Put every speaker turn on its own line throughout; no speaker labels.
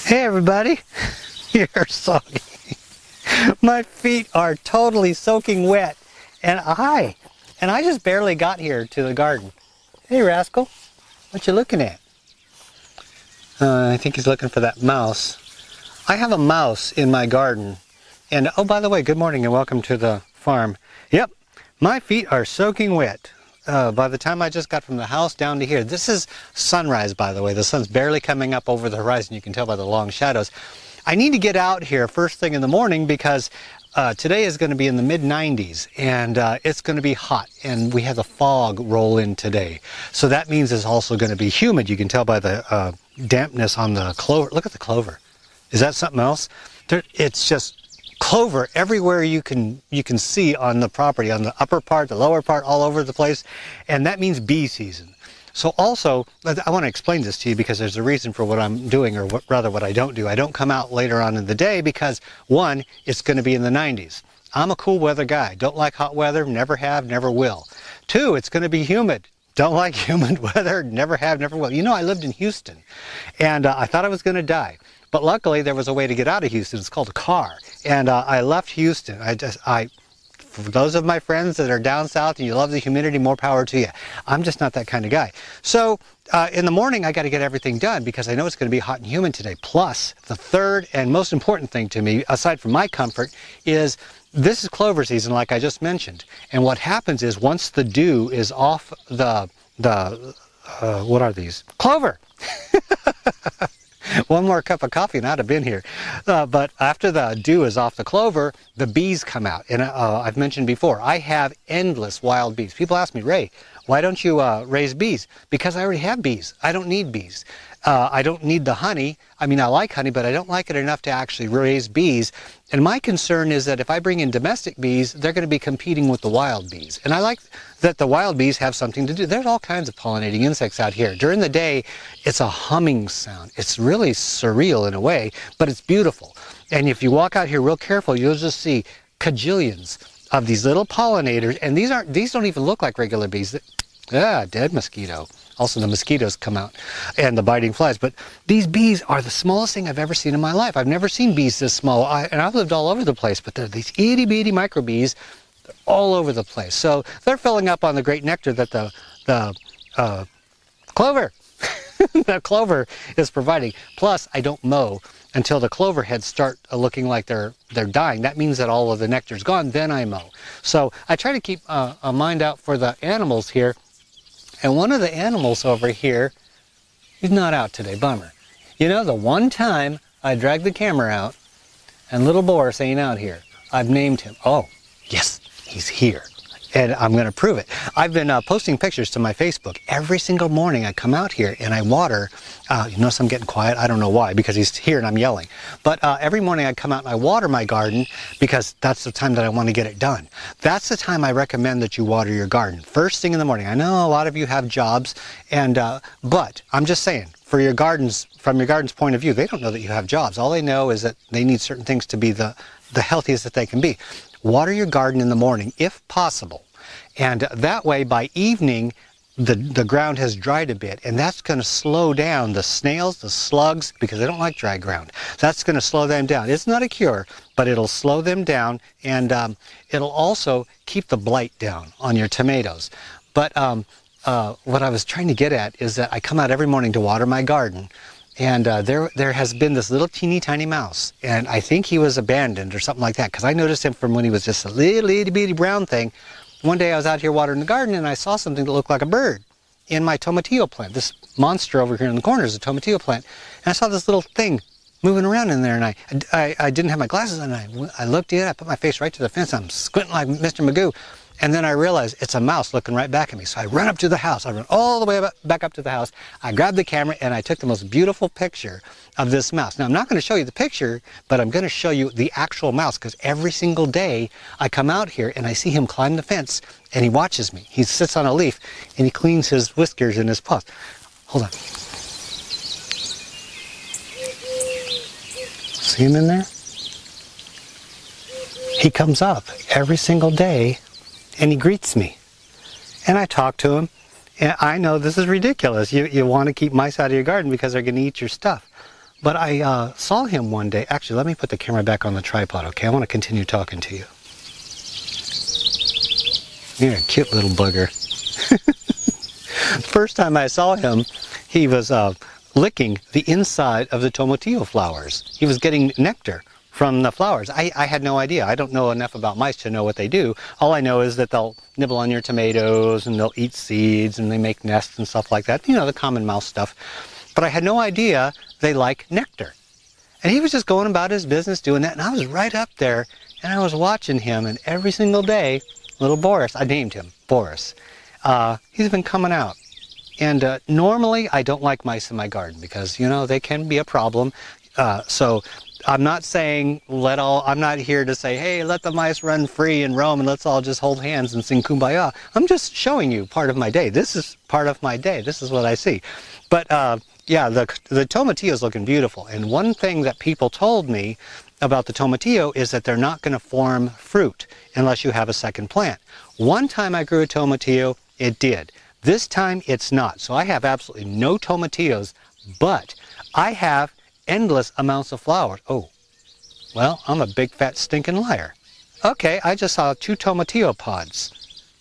Hey everybody, you're soggy. My feet are totally soaking wet. And I just barely got here to the garden. Hey rascal, what you looking at? I think he's looking for that mouse. I have a mouse in my garden. And oh, by the way, good morning and welcome to the farm. Yep, my feet are soaking wet. By the time I just got from the house down to here, this is sunrise, by the way. The sun's barely coming up over the horizon. You can tell by the long shadows. I need to get out here first thing in the morning because today is going to be in the mid-90s and it's going to be hot, and we have the fog roll in today. So that means it's also going to be humid. You can tell by the dampness on the clover. Look at the clover. Is that something else? It's just clover everywhere you can see on the property, on the upper part, the lower part, all over the place, and that means bee season. So also, I want to explain this to you because there's a reason for what I'm doing, or rather what I don't do. I don't come out later on in the day because, one, it's going to be in the 90s. I'm a cool weather guy. Don't like hot weather, never have, never will. Two, it's going to be humid. Don't like humid weather, never have, never will. You know, I lived in Houston, and I thought I was going to die. But luckily, there was a way to get out of Houston. It's called a car. And I left Houston. For those of my friends that are down south and you love the humidity, more power to you. I'm just not that kind of guy. So in the morning, I got to get everything done because I know it's going to be hot and humid today. Plus, the third and most important thing to me, aside from my comfort, is this is clover season, like I just mentioned. And what happens is once the dew is off what are these? Clover! One more cup of coffee and I'd have been here. But after the dew is off the clover, the bees come out. And I've mentioned before, I have endless wild bees. People ask me, Ray, why don't you raise bees? Because I already have bees. I don't need bees. I don't need the honey. I mean, I like honey, but I don't like it enough to actually raise bees. And my concern is that if I bring in domestic bees, they're going to be competing with the wild bees. And I like that the wild bees have something to do. There's all kinds of pollinating insects out here. During the day, it's a humming sound. It's really surreal in a way, but it's beautiful. And if you walk out here real careful, you'll just see cajillions of these little pollinators. And these don't even look like regular bees. Dead mosquito. Also, the mosquitoes come out and the biting flies. But these bees are the smallest thing I've ever seen in my life. I've never seen bees this small. And I've lived all over the place, but they're these itty-bitty micro bees. They're all over the place. So they're filling up on the great nectar that the clover, the clover is providing. Plus, I don't mow until the clover heads start looking like they're dying. That means that all of the nectar's gone. Then I mow. So I try to keep a mind out for the animals here. And one of the animals over here, he's not out today, bummer. You know, the one time I dragged the camera out and little Boris ain't out here, I've named him. Oh, yes, he's here. And I'm going to prove it. I've been posting pictures to my Facebook. Every single morning I come out here and I water. You notice I'm getting quiet? I don't know why, because he's here and I'm yelling. But every morning I come out and I water my garden because that's the time that I want to get it done. That's the time I recommend that you water your garden. First thing in the morning. I know a lot of you have jobs, and but I'm just saying, for your gardens, from your garden's point of view, they don't know that you have jobs. All they know is that they need certain things to be the healthiest that they can be. Water your garden in the morning, if possible. And that way, by evening, the ground has dried a bit. And that's going to slow down the snails, the slugs, because they don't like dry ground. That's going to slow them down. It's not a cure, but it'll slow them down. And it'll also keep the blight down on your tomatoes. But what I was trying to get at is that I come out every morning to water my garden. And there has been this little teeny tiny mouse, and I think he was abandoned or something like that, because I noticed him from when he was just a little itty bitty brown thing. One day I was out here watering the garden and I saw something that looked like a bird in my tomatillo plant. This monster over here in the corner is a tomatillo plant. And I saw this little thing moving around in there, and I didn't have my glasses on. I looked in, I put my face right to the fence, I'm squinting like Mr. Magoo. And then I realized it's a mouse looking right back at me. So I run up to the house. I run all the way back up to the house. I grabbed the camera and I took the most beautiful picture of this mouse. Now, I'm not going to show you the picture, but I'm going to show you the actual mouse, because every single day I come out here and I see him climb the fence and he watches me. He sits on a leaf and he cleans his whiskers and his paws. Hold on. See him in there? He comes up every single day and he greets me. And I talk to him. And I know this is ridiculous. You want to keep mice out of your garden because they're going to eat your stuff. But I saw him one day. Actually, let me put the camera back on the tripod, okay? I want to continue talking to you. You're a cute little bugger. First time I saw him, he was licking the inside of the tomatillo flowers. He was getting nectar from the flowers. I had no idea. I don't know enough about mice to know what they do. All I know is that they'll nibble on your tomatoes and they'll eat seeds and they make nests and stuff like that. You know, the common mouse stuff. But I had no idea they like nectar. And he was just going about his business doing that. And I was right up there and I was watching him, and every single day, little Boris, I named him Boris, he's been coming out. And normally I don't like mice in my garden because, you know, they can be a problem. So I'm not saying I'm not here to say, hey, let the mice run free and roam and let's all just hold hands and sing Kumbaya. I'm just showing you part of my day. This is part of my day. This is what I see. But yeah, the tomatillo is looking beautiful. And one thing that people told me about the tomatillo is that they're not going to form fruit unless you have a second plant. One time I grew a tomatillo, it did. This time it's not. So I have absolutely no tomatillos, but I have endless amounts of flowers. Oh, well, I'm a big fat stinking liar. Okay, I just saw 2 tomatillo pods.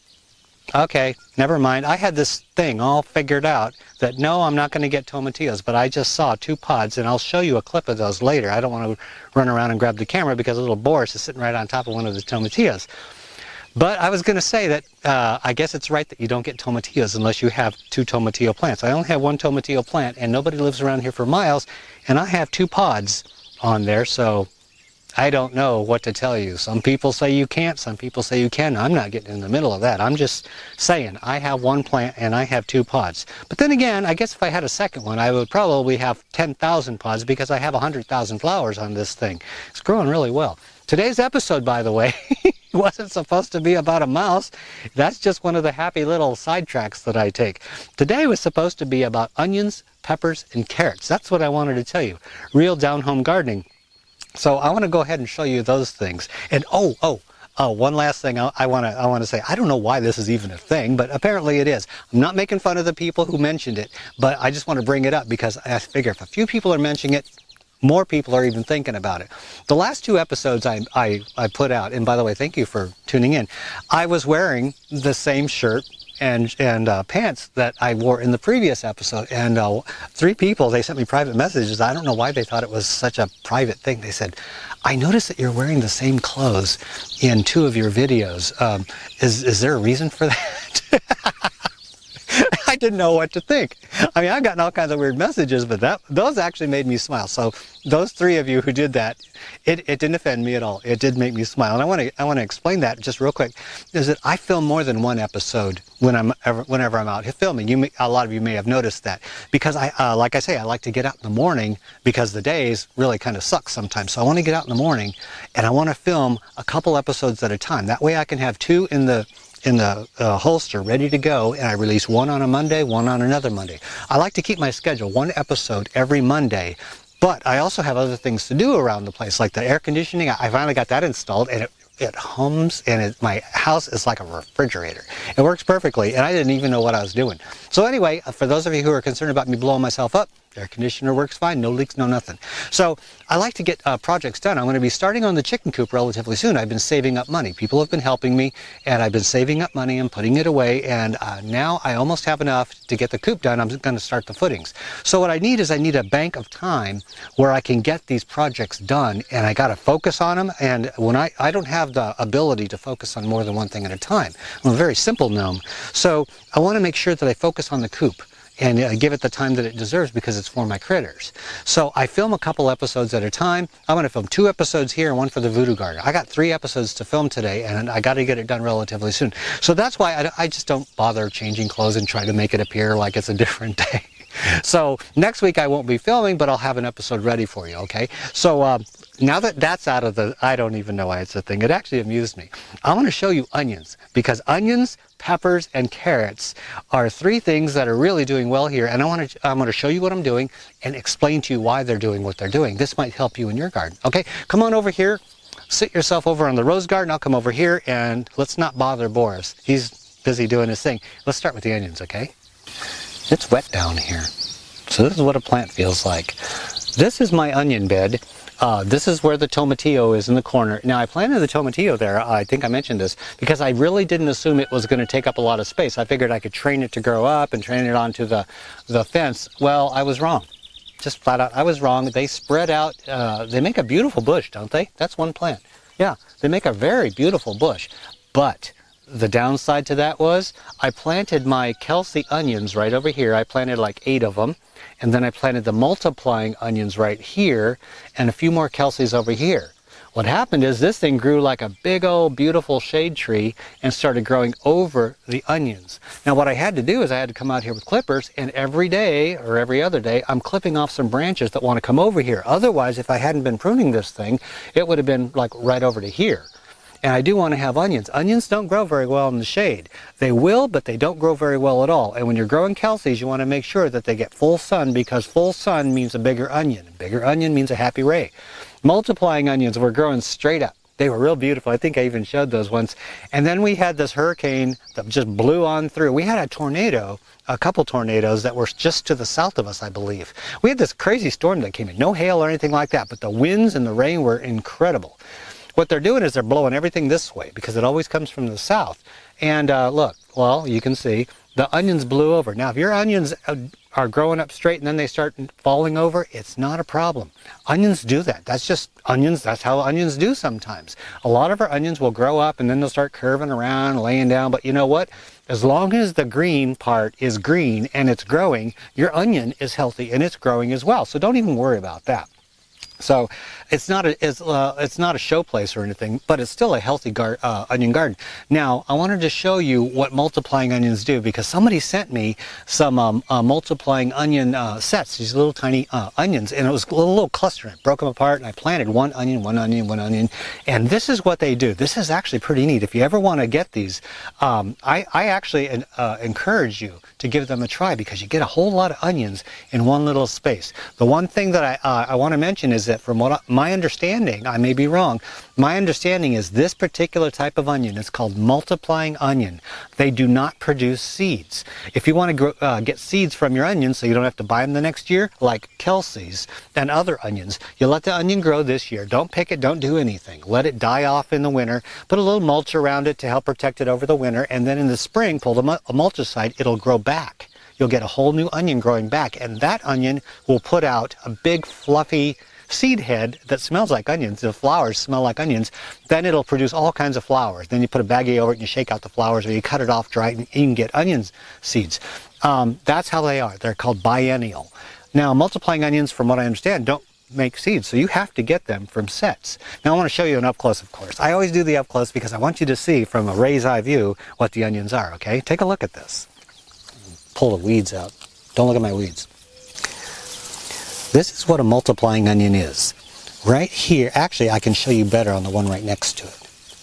Okay, never mind. I had this thing all figured out that no, I'm not going to get tomatillos, but I just saw 2 pods, and I'll show you a clip of those later. I don't want to run around and grab the camera because little Boris is sitting right on top of one of the tomatillos. But I was going to say that I guess it's right that you don't get tomatillos unless you have 2 tomatillo plants. I only have 1 tomatillo plant, and nobody lives around here for miles, and I have 2 pods on there, so I don't know what to tell you. Some people say you can't, some people say you can. I'm not getting in the middle of that. I'm just saying I have 1 plant and I have 2 pods. But then again, I guess if I had a second one, I would probably have 10,000 pods because I have 100,000 flowers on this thing. It's growing really well. Today's episode, by the way, wasn't supposed to be about a mouse. That's just one of the happy little sidetracks that I take. Today was supposed to be about onions, peppers, and carrots. That's what I wanted to tell you. Real down-home gardening. So I want to go ahead and show you those things. And one last thing I want to say. I don't know why this is even a thing, but apparently it is. I'm not making fun of the people who mentioned it, but I just want to bring it up because I figure if a few people are mentioning it, more people are even thinking about it. The last 2 episodes I put out, and by the way, thank you for tuning in, I was wearing the same shirt and pants that I wore in the previous episode, and 3 people, they sent me private messages. I don't know why they thought it was such a private thing. They said, I noticed that you're wearing the same clothes in 2 of your videos. Is there a reason for that? I didn't know what to think. I mean, I've gotten all kinds of weird messages, but those actually made me smile. So those 3 of you who did that, it didn't offend me at all. It did make me smile. And I want to explain that just real quick. Is that I film more than 1 episode whenever I'm out filming. A lot of you may have noticed that because like I say, I like to get out in the morning because the days really kind of suck sometimes. So I want to get out in the morning and I want to film a couple episodes at a time. That way I can have 2 in the holster ready to go, and I release 1 on a Monday, 1 on another Monday. I like to keep my schedule 1 episode every Monday, but I also have other things to do around the place, like the air conditioning. I finally got that installed, and it hums, and my house is like a refrigerator. It works perfectly, and I didn't even know what I was doing. So anyway, for those of you who are concerned about me blowing myself up, air conditioner works fine, no leaks, no nothing. So I like to get projects done. I'm going to be starting on the chicken coop relatively soon. I've been saving up money. People have been helping me, and I've been saving up money and putting it away, and now I almost have enough to get the coop done. I'm going to start the footings. So what I need is I need a bank of time where I can get these projects done, and I got to focus on them. And when I don't have the ability to focus on more than 1 thing at a time. I'm a very simple gnome. So I want to make sure that I focus on the coop and give it the time that it deserves because it's for my critters. So I film a couple episodes at a time. I'm going to film 2 episodes here and 1 for the Voodoo Garden. I got 3 episodes to film today, and I got to get it done relatively soon. So that's why I just don't bother changing clothes and try to make it appear like it's a different day. So next week I won't be filming, but I'll have an episode ready for you, okay? So now that that's out of the, I don't even know why it's a thing. It actually amused me. I want to show you onions, because onions, peppers, and carrots are 3 things that are really doing well here. And I'm going to show you what I'm doing and explain to you why they're doing what they're doing. This might help you in your garden, okay? Come on over here. Sit yourself over on the rose garden. I'll come over here, and let's not bother Boris. He's busy doing his thing. Let's start with the onions, okay? It's wet down here. So this is what a plant feels like. This is my onion bed. This is where the tomatillo is in the corner. Now I planted the tomatillo there, I think I mentioned this, because I really didn't assume it was going to take up a lot of space. I figured I could train it to grow up and train it onto the fence. Well, I was wrong. Just flat out, I was wrong. They spread out. They make a beautiful bush, don't they? That's one plant. Yeah, they make a very beautiful bush. But the downside to that was I planted my Kelsey onions right over here. I planted like 8 of them. And then I planted the multiplying onions right here and a few more Kelseys over here. What happened is this thing grew like a big old beautiful shade tree and started growing over the onions. Now what I had to do is I had to come out here with clippers, and every day or every other day I'm clipping off some branches that want to come over here. Otherwise, if I hadn't been pruning this thing, it would have been like right over to here. And I do want to have onions. Onions don't grow very well in the shade. They will, but they don't grow very well at all. And when you're growing Kelseys, you want to make sure that they get full sun, because full sun means a bigger onion. A bigger onion means a happy ray. Multiplying onions were growing straight up. They were real beautiful. I think I even showed those once. And then we had this hurricane that just blew on through. We had a tornado, a couple tornadoes that were just to the south of us, I believe. We had this crazy storm that came in. No hail or anything like that, but the winds and the rain were incredible. What they're doing is they're blowing everything this way because it always comes from the south. And look, well, you can see the onions blew over. Now, if your onions are growing up straight and then they start falling over, it's not a problem. Onions do that. That's just onions. That's how onions do sometimes. A lot of our onions will grow up and then they'll start curving around, laying down. But you know what? As long as the green part is green and it's growing, your onion is healthy and it's growing as well. So don't even worry about that. So it's not a showplace or anything, but it's still a healthy onion garden. Now, I wanted to show you what multiplying onions do, because somebody sent me some multiplying onion sets, these little tiny onions, and it was a little cluster. I broke them apart and I planted one onion, one onion, one onion, and this is what they do. This is actually pretty neat. If you ever want to get these, I actually encourage you to give them a try, because you get a whole lot of onions in one little space. The one thing that I want to mention is that from what my understanding, I may be wrong, my understanding is this particular type of onion is called multiplying onion. They do not produce seeds. If you want to get seeds from your onions so you don't have to buy them the next year, like Kelsey's and other onions, you let the onion grow this year. Don't pick it, don't do anything. Let it die off in the winter. Put a little mulch around it to help protect it over the winter, and then in the spring, pull the mulchicide, it'll grow back. You'll get a whole new onion growing back, and that onion will put out a big fluffy seed head that smells like onions. The flowers smell like onions. Then it'll produce all kinds of flowers. Then you put a baggie over it and you shake out the flowers, or you cut it off dry and you can get onion seeds. That's how they are. They're called biennial. Now, multiplying onions, from what I understand, don't make seeds, so you have to get them from sets. Now I want to show you an up close, of course. I always do the up close because I want you to see from a ray's eye view what the onions are, okay? Take a look at this. Pull the weeds out. Don't look at my weeds. This is what a multiplying onion is. Right here, actually I can show you better on the one right next to it.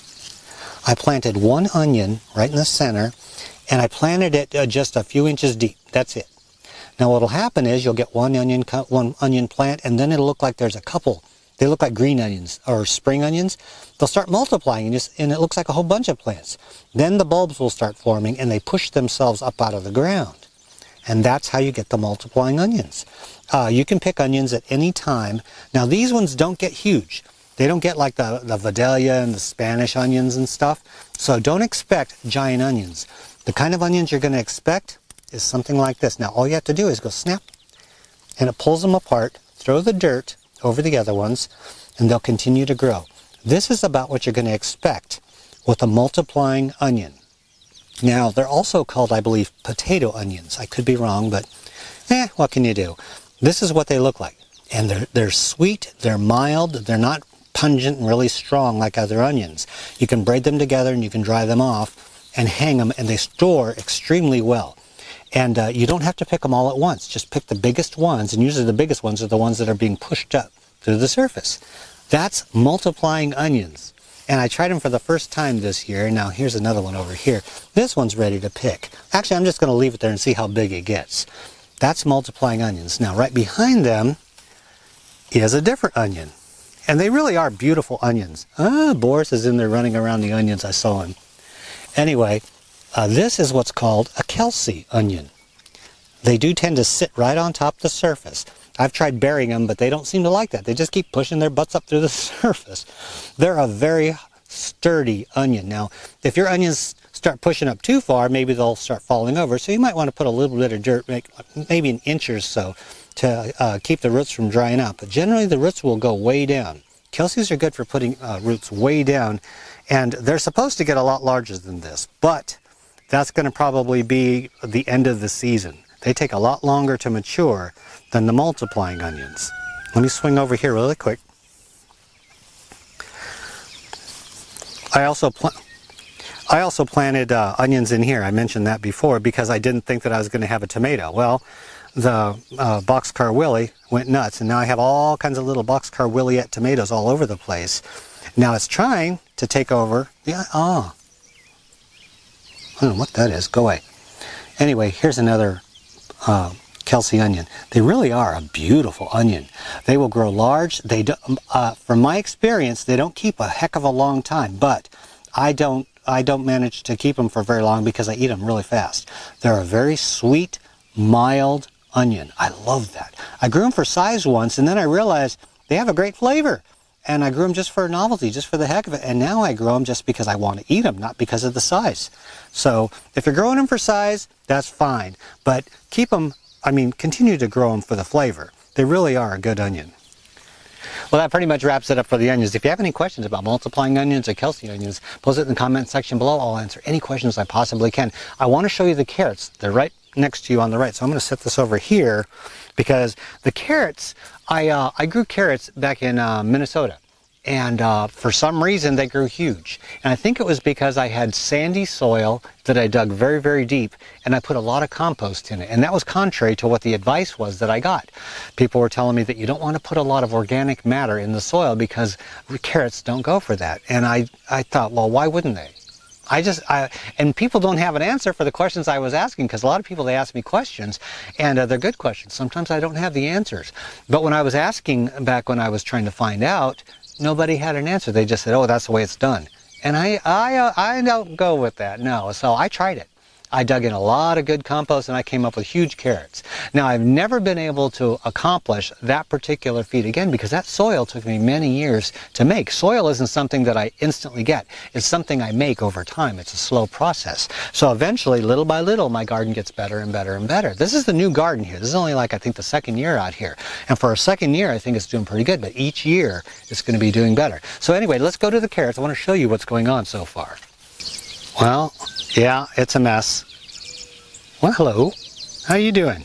I planted one onion right in the center, and I planted it just a few inches deep. That's it. Now what will happen is you'll get one onion plant, and then it'll look like there's a couple. They look like green onions or spring onions. They'll start multiplying, and it looks like a whole bunch of plants. Then the bulbs will start forming, and they push themselves up out of the ground. And that's how you get the multiplying onions. You can pick onions at any time. Now these ones don't get huge. They don't get like the Vidalia and the Spanish onions and stuff. So don't expect giant onions. The kind of onions you're going to expect is something like this. Now all you have to do is go snap, and it pulls them apart. Throw the dirt over the other ones, and they'll continue to grow. This is about what you're going to expect with a multiplying onion. Now, they're also called, I believe, potato onions. I could be wrong, but what can you do? This is what they look like. And they're sweet, they're mild, they're not pungent and really strong like other onions. You can braid them together and you can dry them off and hang them, and they store extremely well. And you don't have to pick them all at once. Just pick the biggest ones, and usually the biggest ones are the ones that are being pushed up through the surface. That's multiplying onions. And I tried them for the first time this year. Now here's another one over here. This one's ready to pick. Actually, I'm just going to leave it there and see how big it gets. That's multiplying onions. Now right behind them is a different onion. And they really are beautiful onions. Boris is in there running around the onions. I saw him. Anyway, this is what's called a Kelsey onion. They do tend to sit right on top of the surface. I've tried burying them, but they don't seem to like that. They just keep pushing their butts up through the surface. They're a very sturdy onion. Now, if your onions start pushing up too far, maybe they'll start falling over. So you might want to put a little bit of dirt, maybe an inch or so, to keep the roots from drying out. But generally, the roots will go way down. Kelseys are good for putting roots way down, and they're supposed to get a lot larger than this, but that's going to probably be the end of the season. They take a lot longer to mature than the multiplying onions. Let me swing over here really quick. I also planted onions in here. I mentioned that before because I didn't think that I was going to have a tomato. Well, the boxcar willy went nuts, and now I have all kinds of little boxcar williette tomatoes all over the place. Now it's trying to take over. Yeah, I don't know what that is. Go away. Anyway, here's another Kelsey onion. They really are a beautiful onion. They will grow large. They do, from my experience, they don't keep a heck of a long time, but I don't manage to keep them for very long because I eat them really fast. They're a very sweet, mild onion. I love that. I grew them for size once, and then I realized they have a great flavor. And I grew them just for novelty, just for the heck of it. And now I grow them just because I want to eat them, not because of the size. So if you're growing them for size, that's fine. But keep them, continue to grow them for the flavor. They really are a good onion. Well, that pretty much wraps it up for the onions. If you have any questions about multiplying onions or Kelsey onions, post it in the comment section below. I'll answer any questions I possibly can. I want to show you the carrots. They're right next to you on the right. So I'm going to set this over here because the carrots, I grew carrots back in Minnesota. And for some reason, they grew huge. And I think it was because I had sandy soil that I dug very, very deep, and I put a lot of compost in it. And that was contrary to what the advice was that I got. People were telling me that you don't want to put a lot of organic matter in the soil because carrots don't go for that. And I thought, well, why wouldn't they? And people don't have an answer for the questions I was asking, because a lot of people, they ask me questions, and they're good questions. Sometimes I don't have the answers. But when I was asking back when I was trying to find out, nobody had an answer. They just said, oh, that's the way it's done. And I don't go with that, no. So I tried it. I dug in a lot of good compost, and I came up with huge carrots. Now, I've never been able to accomplish that particular feat again because that soil took me many years to make. Soil isn't something that I instantly get. It's something I make over time. It's a slow process. So eventually, little by little, my garden gets better and better and better. This is the new garden here. This is only like, I think, the second year out here. And for a second year, I think it's doing pretty good. But each year, it's going to be doing better. So anyway, let's go to the carrots. I want to show you what's going on so far. Well, yeah, it's a mess. Well, hello. How you doing?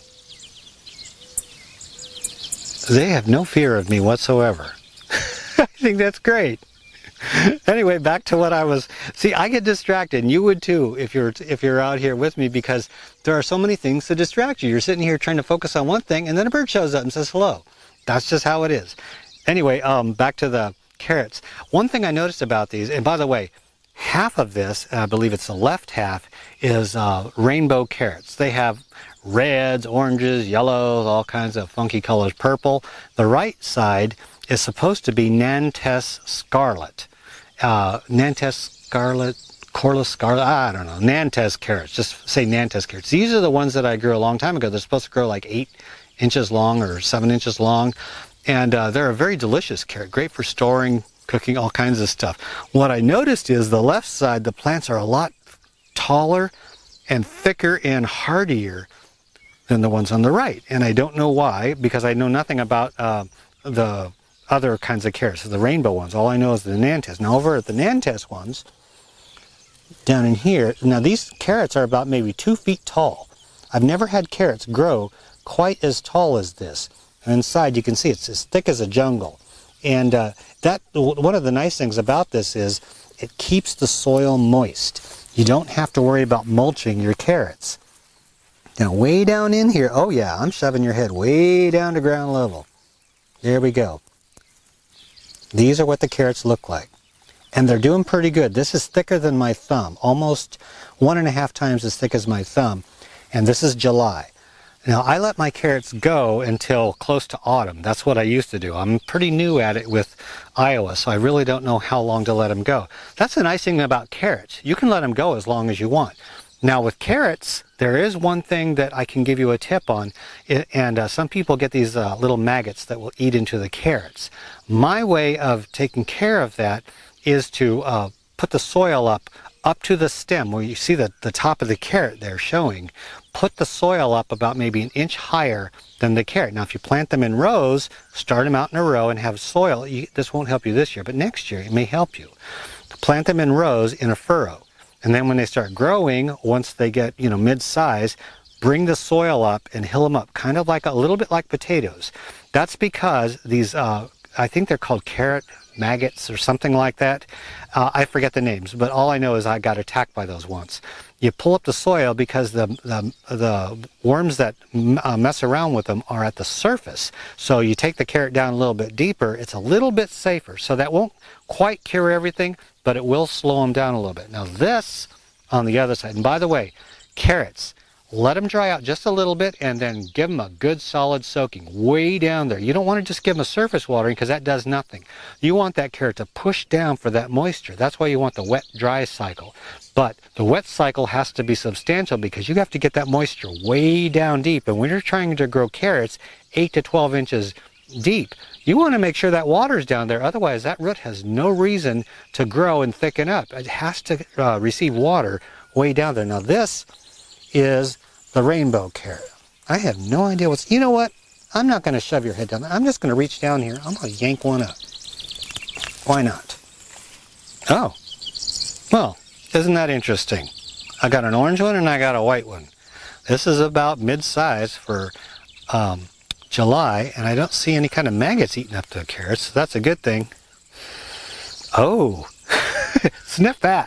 They have no fear of me whatsoever. I think that's great. Anyway, back to what I was... See, I get distracted, and you would too if you're out here with me, because there are so many things to distract you. You're sitting here trying to focus on one thing, and then a bird shows up and says hello. That's just how it is. Anyway, back to the carrots. One thing I noticed about these, and by the way, half of this, I believe it's the left half, is rainbow carrots. They have reds, oranges, yellows, all kinds of funky colors, purple. The right side is supposed to be Nantes Scarlet. Nantes Scarlet, Corliss Scarlet, I don't know, Nantes carrots. Just say Nantes carrots. These are the ones that I grew a long time ago. They're supposed to grow like 8 inches long or 7 inches long. And they're a very delicious carrot, great for storing, cooking, all kinds of stuff. What I noticed is the left side, the plants are a lot taller and thicker and hardier than the ones on the right. And I don't know why, because I know nothing about the other kinds of carrots, the rainbow ones. All I know is the Nantes. Now over at the Nantes ones, down in here, now these carrots are about maybe 2 feet tall. I've never had carrots grow quite as tall as this. And inside you can see it's as thick as a jungle. And one of the nice things about this is it keeps the soil moist. You don't have to worry about mulching your carrots. Now way down in here, oh yeah, I'm shoving your head way down to ground level. There we go. These are what the carrots look like. And they're doing pretty good. This is thicker than my thumb, almost 1.5 times as thick as my thumb. And this is July. Now, I let my carrots go until close to autumn. That's what I used to do. I'm pretty new at it with Iowa, so I really don't know how long to let them go. That's the nice thing about carrots. You can let them go as long as you want. Now with carrots, there is one thing that I can give you a tip on, and some people get these little maggots that will eat into the carrots. My way of taking care of that is to put the soil up to the stem, where you see the top of the carrot there showing. Put the soil up about maybe an inch higher than the carrot. Now if you plant them in rows, start them out in a row and have soil. This won't help you this year, but next year it may help you. Plant them in rows in a furrow. And then when they start growing, once they get, mid-size, bring the soil up and hill them up, kind of like a little bit like potatoes. That's because these, I think they're called carrot maggots or something like that. I forget the names, but all I know is I got attacked by those once. You pull up the soil because the worms that mess around with them are at the surface. So you take the carrot down a little bit deeper, it's a little bit safer. So that won't quite cure everything, but it will slow them down a little bit. Now this on the other side, and by the way, carrots, let them dry out just a little bit and then give them a good solid soaking way down there. You don't want to just give them a surface watering because that does nothing. You want that carrot to push down for that moisture. That's why you want the wet-dry cycle. But the wet cycle has to be substantial because you have to get that moisture way down deep. And when you're trying to grow carrots 8 to 12 inches deep, you want to make sure that water's down there. Otherwise, that root has no reason to grow and thicken up. It has to receive water way down there. Now this is the rainbow carrot. I have no idea what's... You know what? I'm not going to shove your head down there. I'm just going to reach down here. I'm going to yank one up. Why not? Oh. Well, isn't that interesting? I got an orange one and I got a white one. This is about mid-size for July, and I don't see any kind of maggots eating up the carrots, so that's a good thing. Oh, sniff that.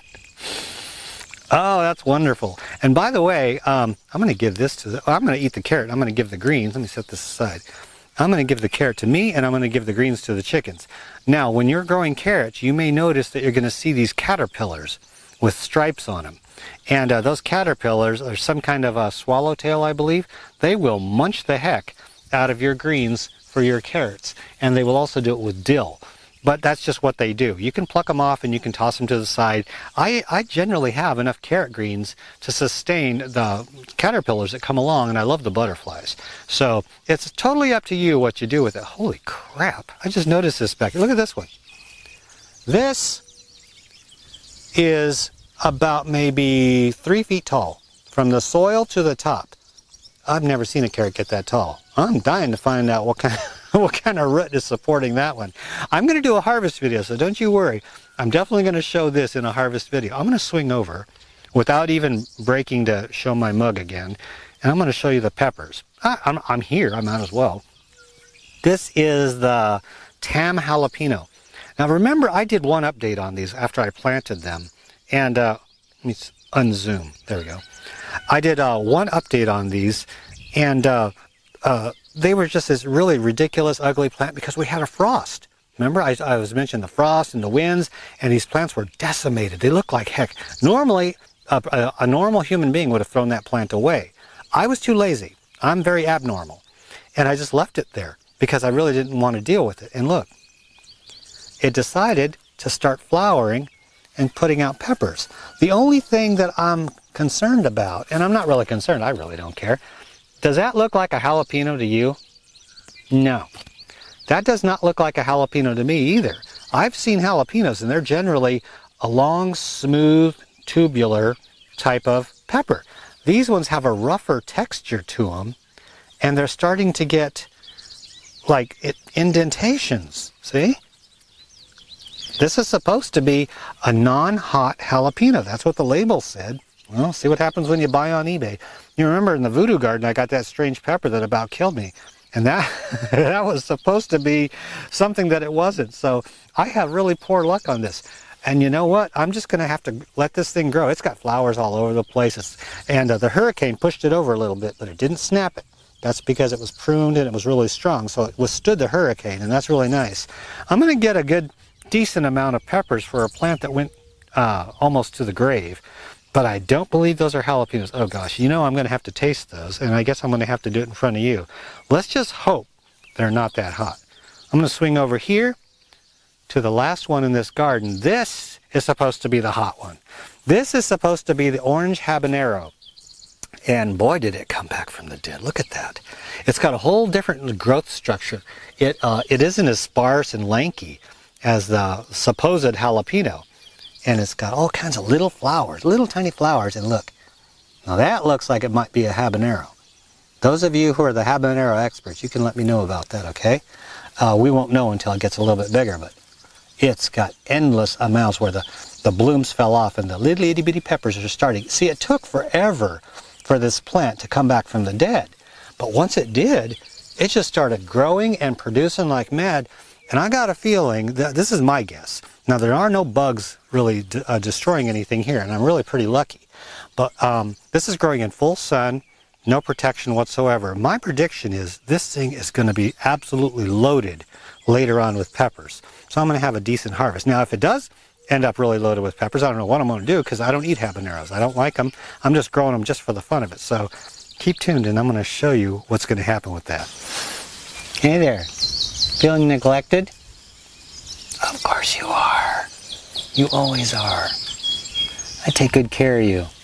Oh, that's wonderful. And by the way, I'm going to give this to I'm going to eat the carrot. I'm going to give the greens. Let me set this aside. I'm going to give the carrot to me, and I'm going to give the greens to the chickens. Now, when you're growing carrots, you may notice that you're going to see these caterpillars with stripes on them. And those caterpillars are some kind of a swallowtail, I believe. They will munch the heck out of your greens for your carrots. And they will also do it with dill. But that's just what they do. You can pluck them off and you can toss them to the side. I generally have enough carrot greens to sustain the caterpillars that come along, and I love the butterflies. So it's totally up to you what you do with it. Holy crap. I just noticed this back here. Look at this one. This is about maybe 3 feet tall from the soil to the top. I've never seen a carrot get that tall. I'm dying to find out what kind of root is supporting that one. I'm going to do a harvest video, so don't you worry. I'm definitely going to show this in a harvest video. I'm going to swing over without even breaking to show my mug again, and I'm going to show you the peppers. I'm here. I might as well. This is the Tam jalapeno. Now remember, I did one update on these after I planted them, and let me unzoom. There we go. I did one update on these, and they were just this really ridiculous, ugly plant because we had a frost. Remember, I was mentioning the frost and the winds, and these plants were decimated. They look like heck. Normally, a normal human being would have thrown that plant away. I was too lazy. I'm very abnormal. And I just left it there because I really didn't want to deal with it. And look, it decided to start flowering and putting out peppers. The only thing that I'm concerned about, and I'm not really concerned, I really don't care, does that look like a jalapeno to you? No. That does not look like a jalapeno to me either. I've seen jalapenos, and they're generally a long, smooth, tubular type of pepper. These ones have a rougher texture to them, and they're starting to get like indentations. See? This is supposed to be a non-hot jalapeno. That's what the label said. Well, see what happens when you buy on eBay. You remember in the voodoo garden, I got that strange pepper that about killed me. And that, that was supposed to be something that it wasn't. So I have really poor luck on this. And you know what? I'm just going to have to let this thing grow. It's got flowers all over the place. And the hurricane pushed it over a little bit, but it didn't snap it. That's because it was pruned and it was really strong. So it withstood the hurricane, and that's really nice. I'm going to get a good, decent amount of peppers for a plant that went almost to the grave. But I don't believe those are jalapenos. Oh gosh, you know I'm going to have to taste those, and I guess I'm going to have to do it in front of you. Let's just hope they're not that hot. I'm going to swing over here to the last one in this garden. This is supposed to be the hot one. This is supposed to be the orange habanero. And boy, did it come back from the dead. Look at that. It's got a whole different growth structure. It isn't as sparse and lanky as the supposed jalapeno. And it's got all kinds of little flowers, little tiny flowers. And look, now that looks like it might be a habanero. Those of you who are the habanero experts, you can let me know about that, okay? We won't know until it gets a little bit bigger, but it's got endless amounts where the blooms fell off and the little itty bitty peppers are starting. See, it took forever for this plant to come back from the dead. But once it did, it just started growing and producing like mad. And I got a feeling that, this is my guess. Now, there are no bugs really destroying anything here, and I'm really pretty lucky. But this is growing in full sun, no protection whatsoever. My prediction is this thing is going to be absolutely loaded later on with peppers. So I'm going to have a decent harvest. Now, if it does end up really loaded with peppers, I don't know what I'm going to do because I don't eat habaneros. I don't like them. I'm just growing them just for the fun of it. So keep tuned and I'm going to show you what's going to happen with that. Hey there. Feeling neglected? Of course you are. You always are. I take good care of you.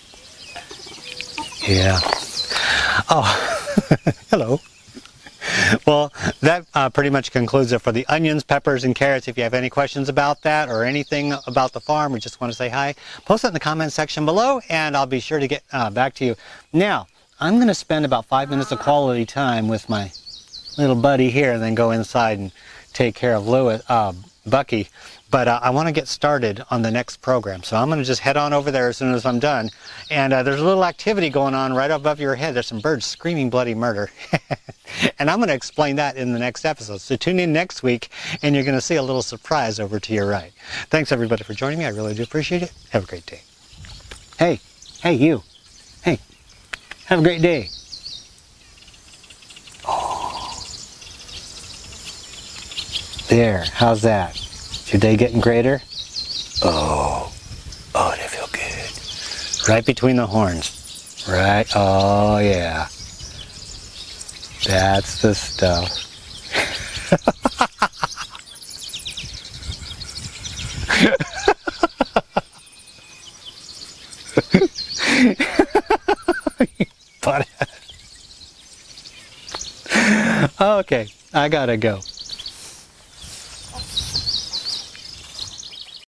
Yeah. Oh, hello. Well, that pretty much concludes it for the onions, peppers, and carrots. If you have any questions about that or anything about the farm or just want to say hi, post it in the comment section below and I'll be sure to get back to you. Now, I'm going to spend about 5 minutes of quality time with my little buddy here and then go inside and take care of Bucky. But I want to get started on the next program. So I'm going to just head on over there as soon as I'm done. And there's a little activity going on right above your head. There's some birds screaming bloody murder. And I'm going to explain that in the next episode. So tune in next week and you're going to see a little surprise over to your right. Thanks everybody for joining me. I really do appreciate it. Have a great day. Hey, you. Hey, have a great day. Oh. There, how's that? Is your day getting greater? Oh, they feel good. Right between the horns. Right, oh yeah. That's the stuff. Okay, I gotta go.